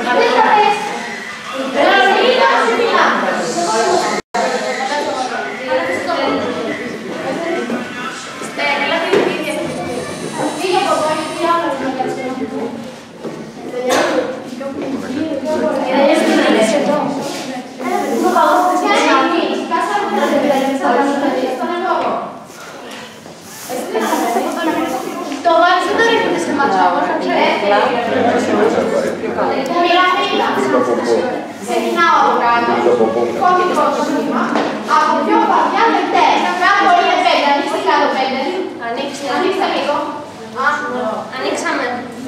A: Έπειτα, ξεκινάω από κάτω, κόκκινο στο σχήμα, από πιο βαθιά δευτέρα. Κάτω είναι πέντε, ανοίξτε κάτω πέντε. Ανοίξτε λίγο.
C: Ανοίξαμε.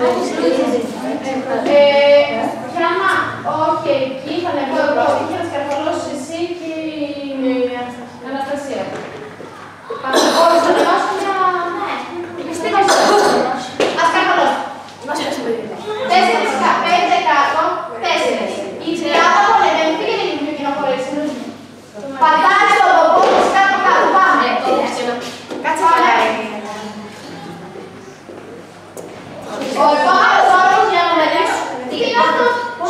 A: Για να, όχι εκεί, θα ανεβώ εγώ, και να σκαρφαλώσεις εσύ και η Αναστασία. Όλοι θα ανεβάσουν μια... Ας σκαρφαλώσουν. Τέσσερις, πέντε κάτω, τέσσερις. Η τριάδα πολεμευτεί και δεν είναι πιο κοινοφορές. Πατάει στο ποπό της κάτω κάτω, πάμε. Κάτσε πάμε. Ο επόμενος όρος για να μελήσω. Τι είναι αυτό?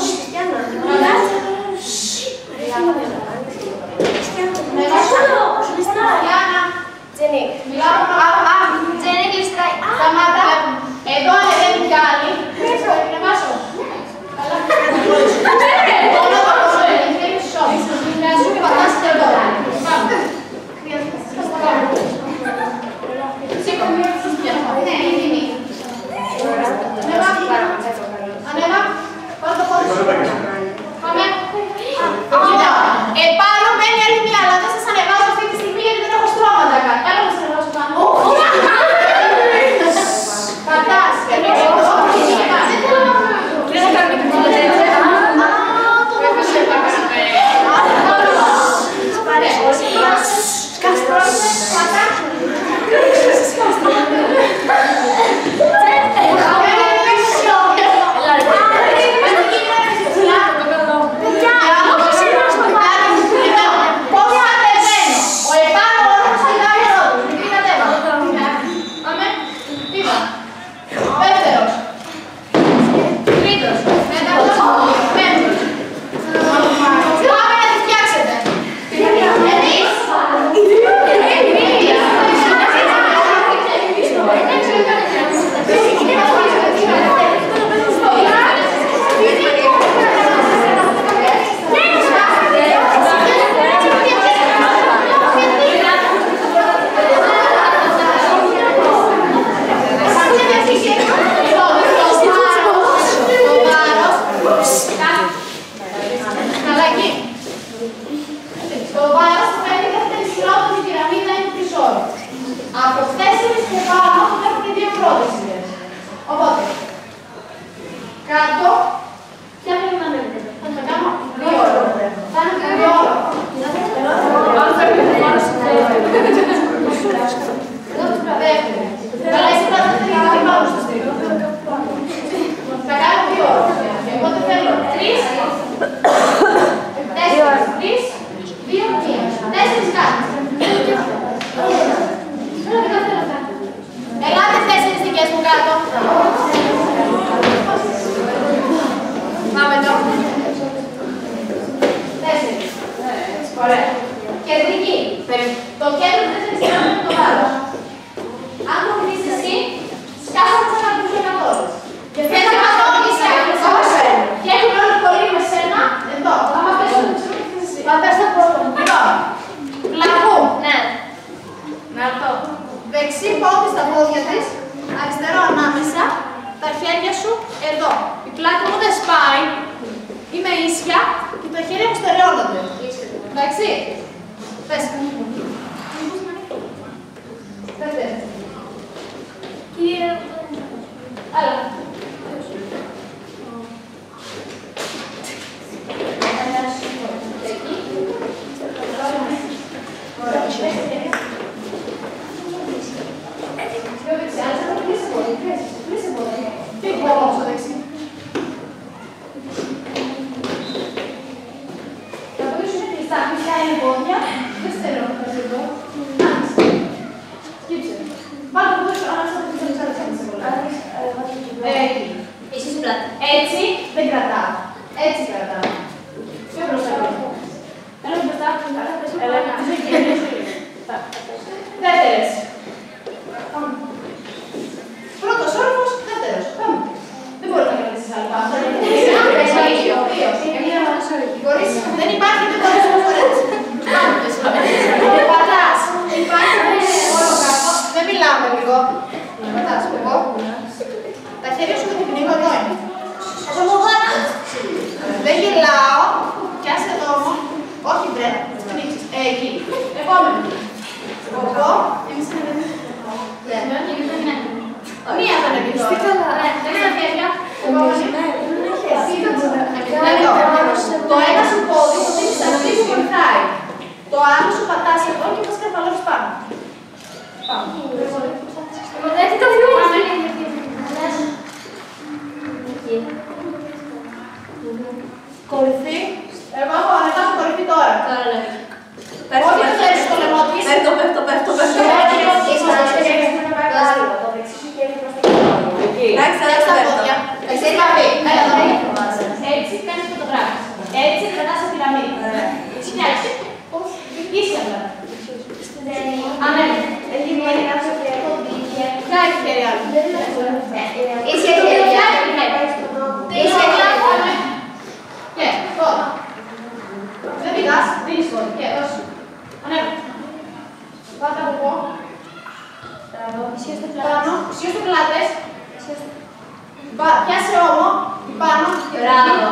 C: Τζενίκ. Τζενίκ ληστράει.
A: Σταμάτα. Εδώ ανεβαίνει κι άλλη. Να βάσω. Μόνο το κομμάτι. Θέλει σώμα. Να σου και πατάς και εδώ. Πάμε. Σήκω. Ναι, είναι η Ανέβα. Ανέβα. Πάρε το πόδι σου. Πάμε. Κοίτα. Επάνω μένει άλλη μία, αλλά δεν σας ανεβάζω αυτή τη στιγμή γιατί δεν έχω στρώματα κάτω. Έλα να σας ανεβάζω πάνω. Πατάς. Δεν θα κάνουμε και τίποτα τέτοια. Τα χέρια σου με την πνίγω εδώ είναι.
C: Θα το μου βάλω.
A: Δεν γελάω. Πιάσε το όμω. Όχι, βρε. Ε, εκεί. Επόμενο. Ποπό. Εμείς είναι δεν είναι. Μία θα είναι πει τώρα. Δεν είναι χέρια. Το ένα σου πόδι που δίνεις αυτή που βοηθάει. Το άλλο σου πατάς εδώ και πας καρφαλώσεις πάνω. Πάμε.
C: Δεν το βιούμε.
A: Κορυφή. Εγώ έχω ανεβάσει το κορυφή τώρα. Ό,τι ξέρεις στο λαιμό της.
B: Πέφτω, πέφτω, πέφτω, πέφτω. Εντάξει,
A: εντάξει τα πόδια.
B: Εσύ
A: παπί. Έλα εδώ. Έτσι κάνεις φωτογράφηση. Έτσι κρατάς το πυραμίδι. Έτσι φτιάξεις. Είσαι εδώ. Ανέβη. Έχει βγαίνει κάποιο χέρι. Ποια έχει χέρι άλλο.
C: Είσαι χέρι. Είσαι χέρι.
A: Και τώρα. Δεν πηγάς, δίνεις τώρα. Και δώσου. Ανέβη. Πάτα από εδώ. Πάνω. Ισχύω στο πλάτες. Πιάσε όμο. Πάνω.
C: Μπράβο.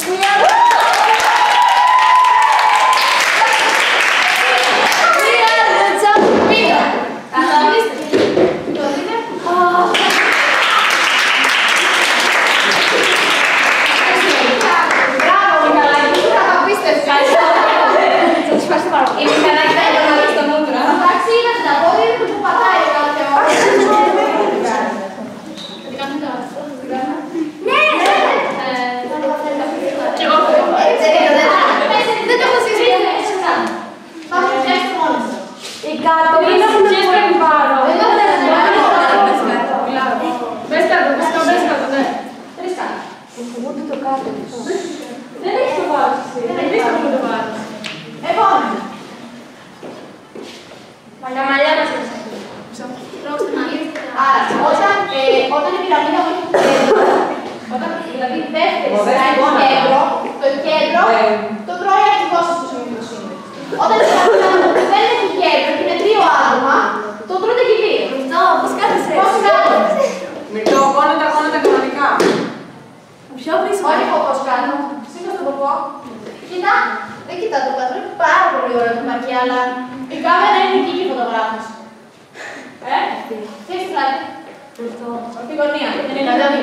A: Όταν η πυραμίδα μου έχει κέντρο, όταν δηλαδή δεύτερη σειρά έχει κέντρο, το κέντρο το τρώει αρχηγός στο σημείο του είναι. Όταν η πυραμίδα μου δεν έχει κέντρο και είναι δύο άτομα, το τρώτε και δύο.
C: Αυτό, πώς κάθεσαι.
A: Πώς κάθεσαι.
B: Με το κόνοντα, κόνοντα κανονικά.
C: Πιο πίσω.
A: Όχι πώς κάνω. Σήκω στον ποπό. Κοίτα, δεν κοιτά το κάτω, είναι πάρα πολύ ωραίο το μαρκί, αλλά η κάμερα είναι εκεί και φωτογράφος. Ε, τι έχεις πλάτη. Αυτή η γωνία, δεν είναι καλή.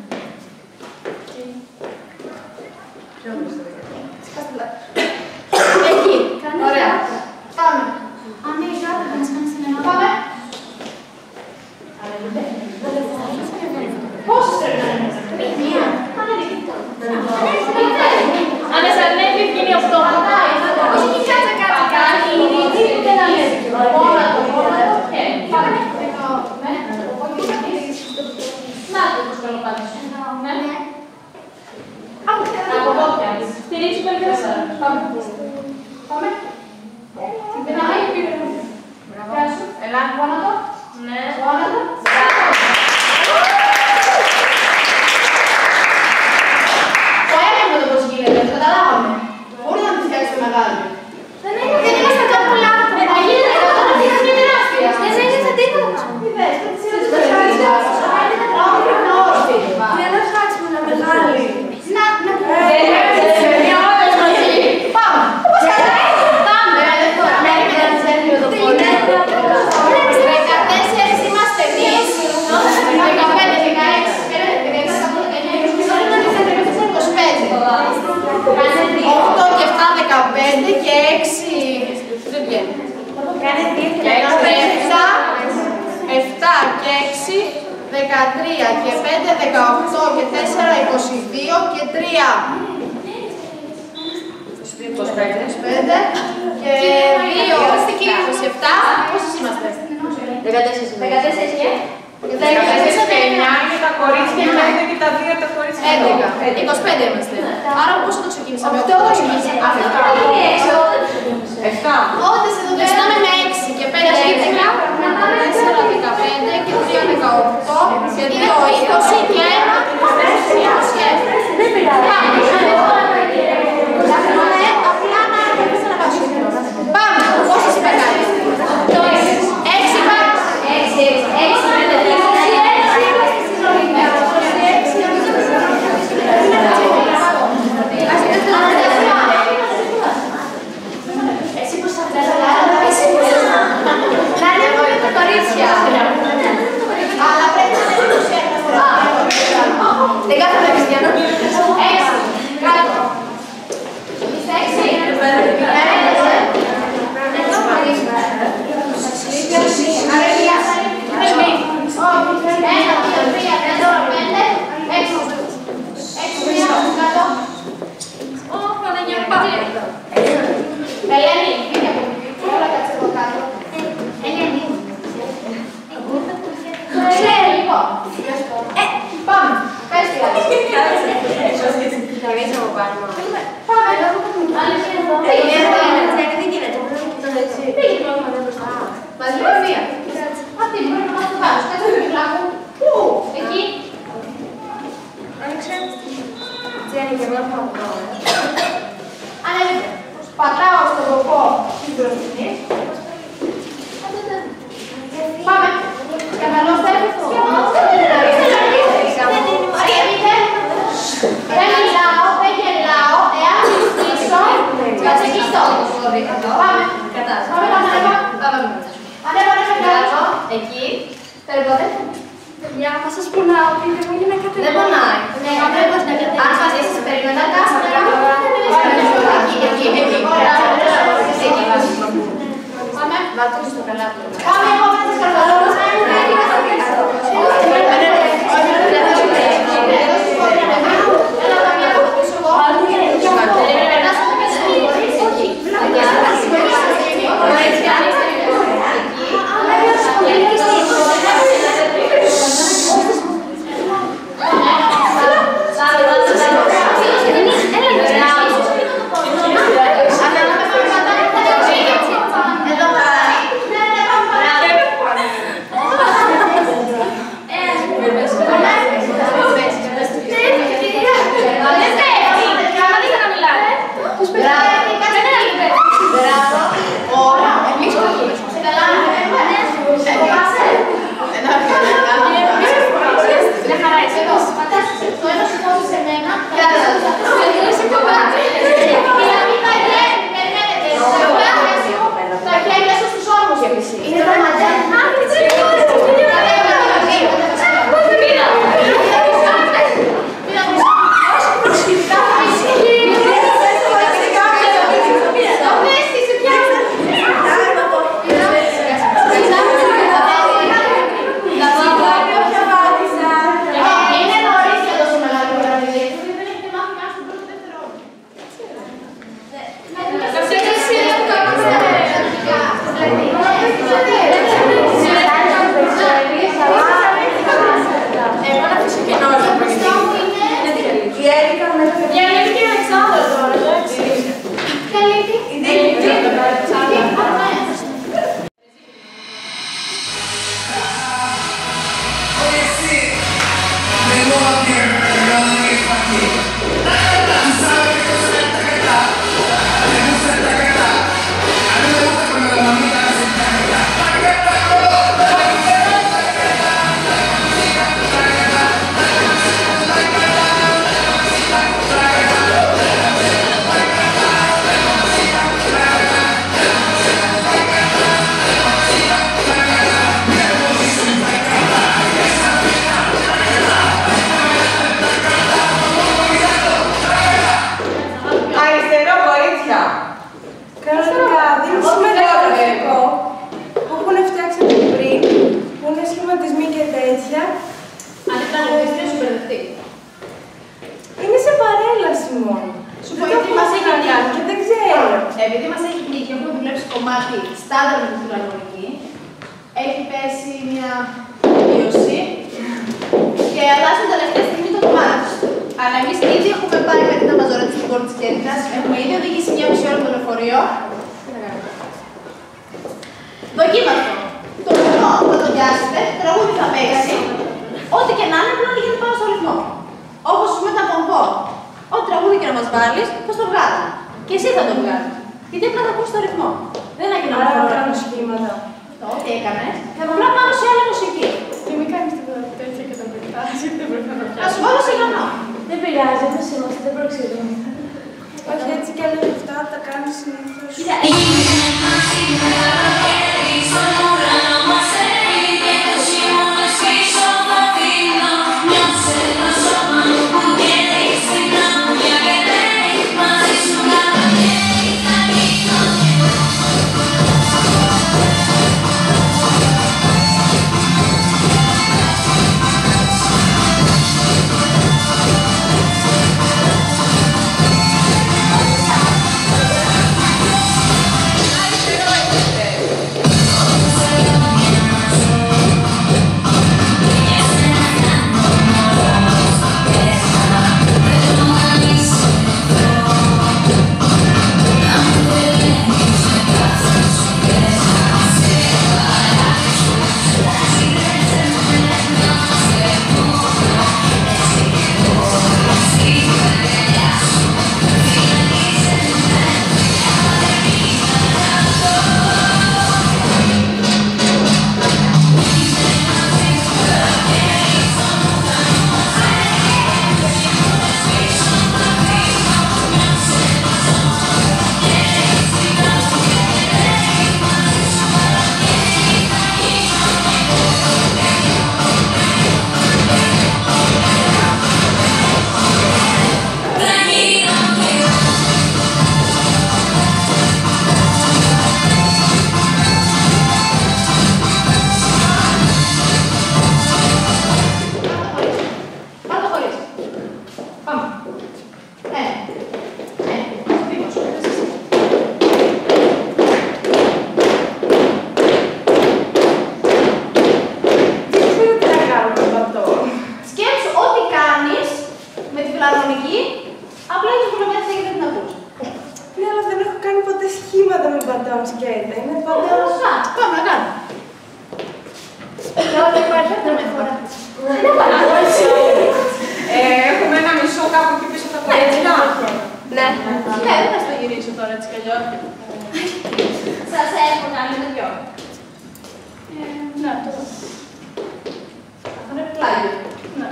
A: Εκεί, ωραία. Πάμε. Πάμε. Πόσες πρέπει να είναι. Μία. Αν εσαρνεύει βγαίνει αυτό.
C: Όχι, μην κάτσε κάτι.
A: Κάνει, είναι να λέει. Μόνο το, μόνο το. Πάμε. Να το πώς καλοπάτεις. Ναι. Από εδώ πιάνεις. Στηρίξου περισσότερα. Πάμε. Πάμε. Περνάει. Γεια σου. Ελά, γόνατο. Ναι. Γόνατο. Το έκαμε το πώς γίνεται, το καταλάβαμε. Μπορεί να τη φτιάξει το μεγάλο.
C: Δεν είμαστε τόσο πολλά.
A: Θα γίνεται αυτό, θα είναι τεράστια.
C: Δεν έγινε τίποτα.
A: Τι θες, τι θες, τι θες.
C: Για να χάσουμε ένα μεγάλο. Να, να
A: Πάμε! Πώς κατάει! Πάμε! δεκατέσσερις είμαστε εμείς. δεκαπέντε, δεκαέξι, δεκαέξι, είκοσι πέντε. οκτώ και επτά, δεκαπέντε και έξι. Δεν βγαίνει. επτά και έξι, δεκατρία και πέντε, δεκαοκτώ και τέσσερα, είκοσι δύο και τρία. είκοσι πέντε και δύο, είκοσι επτά. Πόσες είμαστε? δεκατέσσερις και
B: δεκατέσσερις και εννιά είναι τα κορίτσια και πέντε και τα δύο τα κορίτσια.
A: έντεκα. είκοσι πέντε είμαστε. Άρα πόσο το ξεκίνησαμε?
C: οκτώ το ξεκίνησαμε.
B: εφτά.
C: Όντως εδώ πέρα.
A: Ξεκινάμε με έξι και πέντε, έντεκα, τέσσερα, δεκαπέντε και τρία, δεκαοκτώ και δύο, είκοσι και ένα, είκοσι ένα.
C: Δεν πειράζει.
A: Απλά να αρχίσουμε να βάζουμε. Πάμε! Πόσες είπε κάτι? Έξι πάμε!
C: Έξι, έξι, πέντε, είκοσι έξι. πάρουμε.
A: Πάμε.
C: Είναι εδώ, δεν γίνεται. Πήγε το όνομα μπροστά.
A: Μαζί με μία. Αυτή μπορεί να μας το βάζω. Κάτσε με πλάκο. Πού? Εκεί.
C: Άνοιξε. Τζένι και εγώ θα πω.
A: Ανέβηκε. Πατάω στο κοπό της μπροστινής. Πάμε. Καταλώστε. Δεν μιλάω, δεν γελάω. Εάν στήσω, θα ξεκινήσω. Πάμε. Πάμε, πάμε, ανέβα. Ανέβα, ανέβα, κάτω. Εκεί. Περίπτωτε.
C: Παιδιά, θα σας πονάω, πείτε μου για να κατεβώ.
A: Δεν πονάει. Αν πατήσεις περίμενα, κάτσε να κάνω. Εκεί, εκεί, εκεί. Ωραία. Πάμε. Βάτω στο καλάθι. Πάμε, εγώ θα σας καλώ.
C: Είναι σε παρέλαση μόνο.
A: Σου πω γιατί μας έχει
C: κάνει και δεν ξέρω.
A: Επειδή μας έχει τύχει και έχουμε δουλέψει κομμάτι στάνταρ με τη φιλαρμονική, έχει πέσει μια μείωση και αλλάζουν τελευταία στιγμή το κομμάτι. Αλλά εμείς ήδη έχουμε πάει με την Αμαζορέτα στην πόρτα της Κέρκυρας, έχουμε ήδη οδηγήσει μια μισή ώρα το λεωφορείο. Δοκίμαστο. Το ρυθμό θα το πιάσετε, το τραγούδι θα παίξει. Ό,τι και να είναι, πρέπει να γίνεται πάνω στο ρυθμό. Όπως με τα πομπό. Ό,τι τραγούδι και να μας βάλεις, θα το βγάλει. Και εσύ θα το βγάλεις. Γιατί πρέπει να το ακούσεις στο ρυθμό. Δεν είναι να
C: Άρα κάνω σχήματα.
A: Ό,τι έκανες, θα απλά πάνω σε άλλη μουσική.
B: Και μην κάνεις τίποτα τέτοια και τον πετάς, γιατί δεν πρέπει να το
A: Θα
B: πιάσεις.
A: σου βάλω σιγανό.
C: Δεν πειράζει, όπως είμαστε, δεν προξερούμε.
B: Όχι, έτσι κι αλλιώς αυτά τα κάνεις συνήθως.
D: We'll be right back.
B: drum skate, είναι πάντα...
A: Πάμε να κάνουμε.
C: Τώρα υπάρχει άλλη φορά.
B: Έχουμε ένα μισό κάπου εκεί πίσω από τα κορίτσια.
C: Ναι.
A: Ναι, δεν θα στο γυρίσω τώρα έτσι κι αλλιώς.
C: Σας έχω κάνει το δυο.
A: Ναι, τώρα. Αυτό είναι πλάγιο. Ναι.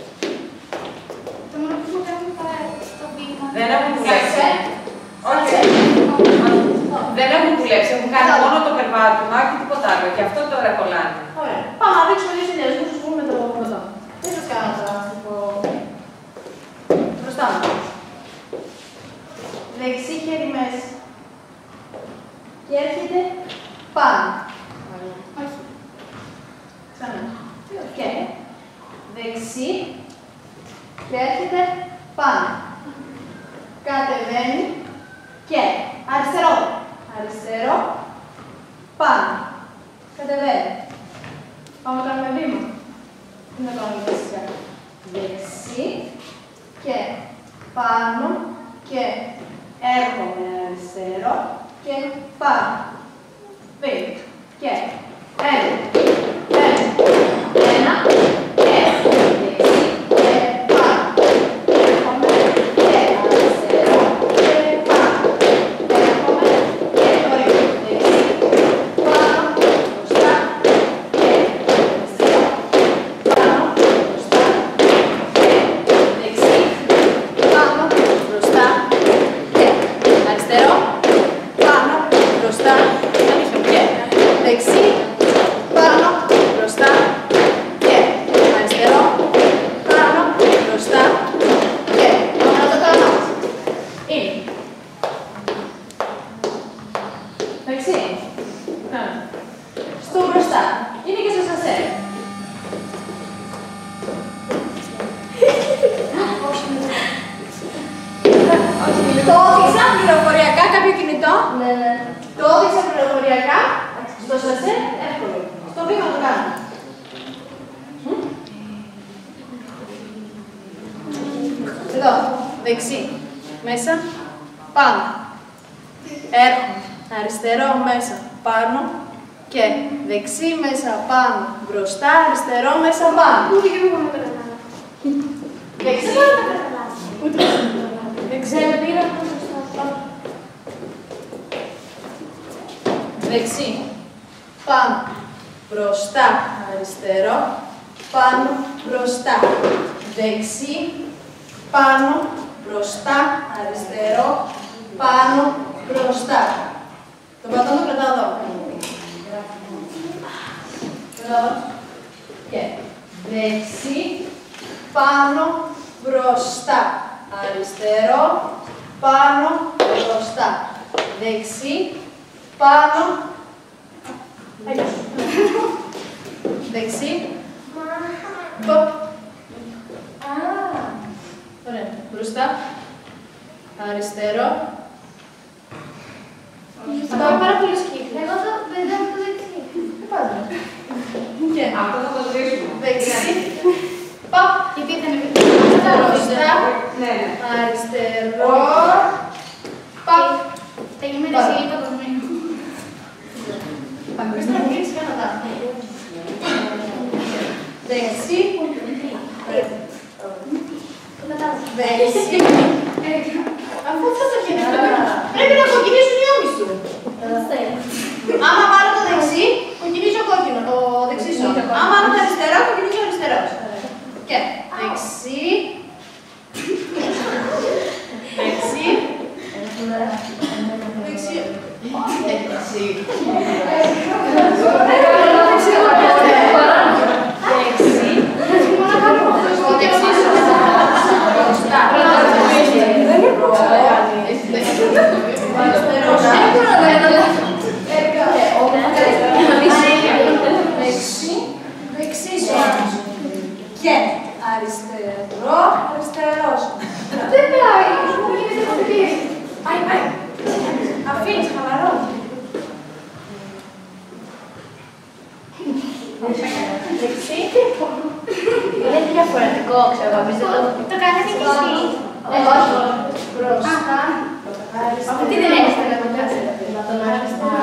C: Το μόνο που μου κάνει στο βήμα.
B: Δεν έχουν δουλέψει. Όχι. Δεν έχουν δουλέψει, έχουν κάνει μόνο το περπάτημα και τίποτα άλλο. Και αυτό τώρα κολλάνε.
A: Ωραία. Πάμε να δείξουμε δύο συνδυασμούς, ας πούμε, με το εδώ. Δεν σας κάνω τώρα, να σας πω. Μπροστά μου. Δεξί χέρι μέσα. Και έρχεται πάνω. Όχι. Ξανά. Και δεξί και έρχεται πάνω. Κατεβαίνει και αριστερό. Αριστερό. Πάνω. Κατεβαίνει. Πάμε να κάνουμε βήμα. Τι να κάνουμε δεξιά. Δεξί και πάνω και έρχομαι αριστερό και πάνω. Βήμα. Και ένα. Ένα. Ένα. Και δεξί και πάνω. Έρχομαι και αριστερό και πάνω. Έρχομαι και το ρίχνω. Δεξί. Πάνω. Μπροστά. Και αριστερό. Πάνω. Μπροστά. Και δεξί. Πάνω. Μπροστά. Και αριστερό. Πάνω. Μπροστά. Και δεξί. Πάνω. Μπροστά. Και αριστερό. Πάνω. Μπροστά. Και πάμε να το κάνουμε. Είναι. Εντάξει. Πάμε. Στο μπροστά. Είναι και στο σασέ. Το έδειξα πληροφοριακά κάποιο κινητό.
C: Ναι, ναι.
A: Το έδειξα πληροφοριακά. Στο σασέ εύκολο. Στο βήμα το κάνουμε. Εδώ. Δεξί. Μέσα. Πάνω. Έρχομαι. Αριστερό μέσα. Πάνω. Και δεξί μέσα πάνω. Μπροστά. Αριστερό μέσα πάνω.
C: Ούτε και εγώ με το καταλάβω.
A: Δεξί.
C: Ούτε και εγώ. Δεν ξέρω τι είναι αυτό.
A: Δεξί. Πάνω. Μπροστά. Αριστερό. Πάνω. Μπροστά. Δεξί. Πάνω. Μπροστά. Αριστερό. Πάνω. Μπροστά. Το πατώ το κρατάω εδώ. Κρατάω εδώ. Και δεξί. Πάνω. Μπροστά. Αριστερό. Πάνω. Μπροστά. Δεξί. Πάνω. Αλλιώς. Δεξί. Ποπ. Ωραία. Μπροστά. Αριστερό. Αυτό είναι πάρα πολύ σκύκλο.
C: Εγώ το δεν έχω το δεξί.
A: Δεν πάντα. Και
B: Αυτό θα το σβήσουμε.
A: δεξί. Ποπ.
C: Γιατί δεν είναι
A: Μπροστά.
B: Ναι, ναι.
A: Αριστερό. Ποπ.
C: Θα γίνουμε τα σιλί παγκοσμίου.
A: Παγκοσμίου μου λήξει Καναδά. Δεξί. Δεξί. Αφού θα το χειρίσει, πρέπει να κοκκινήσουν οι ώμοι σου. Άμα πάρω το δεξί, κοκκινίζει ο κόκκινο, το δεξί σου. Άμα πάρω το αριστερό, κοκκινίζει ο αριστερός. Και δεξί. Δεξί. Δεξί. Δεξί. Και αριστερό, αριστερός.
C: Δεν πάει. Μου γίνεται κομπλή.
A: Πάει, πάει. Αφήνεις, χαλαρό. Δεξί.
C: Είναι διαφορετικό, ξέρω, εμείς δεν το... Το κάνετε κι εσύ.
A: Όχι. Μπροστά.
C: Αυτή δεν έχεις τα
A: Τον αριστερό.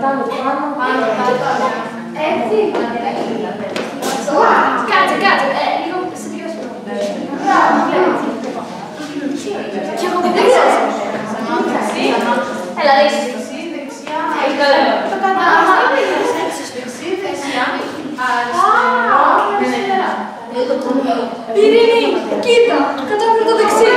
C: πάνω, πάνω,
A: Πάνω, πάνω.
C: έτσι. Κάτσε, κάτσε, ε, λίγο σε πιο σπίτι. Και εγώ δεν ξέρω. Έλα, ρίξε.
A: Δεξί, δεξιά.
C: Το κατάλαβα.
A: Δεξί, δεξιά. Αριστερά.
C: Ειρήνη, κοίτα, κατάφερε το δεξί.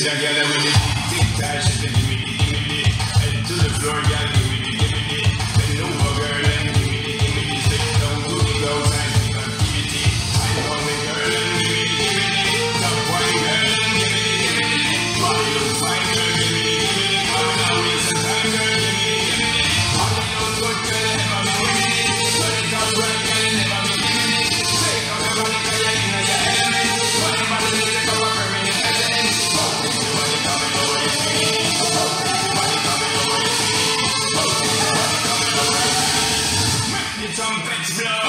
D: a girl with the tick tack, she say give me the, give me the. Head to the floor, girl, give me the, give me the. Bend over, girl, and give me the, give me the. Step down to the ground, seismic activity. Wind on me, girl, and give me the, give me the. Top wine, girl, and give me the, give me the. Body look fine, girl, give me the, give me the. Come on now, waste some time, girl, give me the, give me the. Body look good, girl, never be giving it. But it comes right, girl, never be giving it. Take out your body, girl, you're in your element. Body, body, take up a permanent residence. Body coming over your feet. Body coming over your feet. Body coming over your feet. Make the trumpets blow.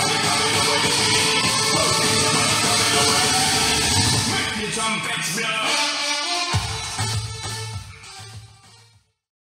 D: Trumpets blow.